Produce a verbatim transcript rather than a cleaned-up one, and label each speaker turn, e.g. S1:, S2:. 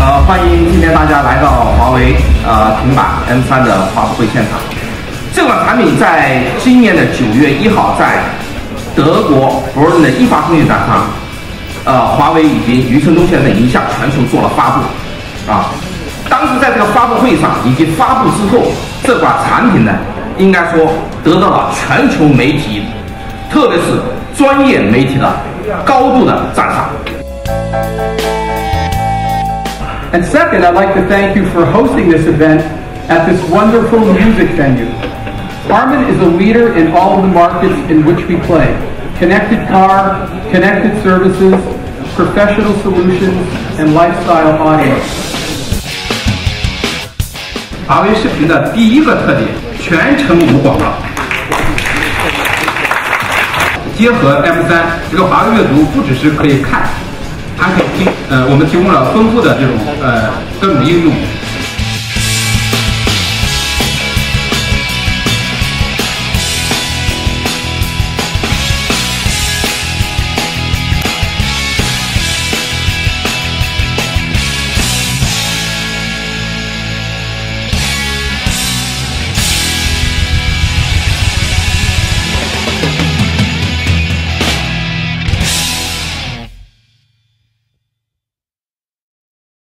S1: 呃，欢迎今天大家来到华为呃平板 M 三的发布会现场。这款产品在今年的九月一号在德国柏林的一发通信展上，呃，华为以及余承东先生已经向全球做了发布啊。当时在这个发布会上以及发布之后，这款产品呢，应该说得到了全球媒体，特别是专业媒体的高度的赞赏。
S2: And second, I'd like to thank you for hosting this event at this wonderful music venue. Harman is a leader in all of the markets in which we play. Connected car, connected services, professional solutions, and lifestyle audio.
S3: 华为视频的第一个特点，全程无广告。结合 M 三，这个华为阅读不只是可以看。 还可以提，呃，我们提供了丰富的这种呃各种应用，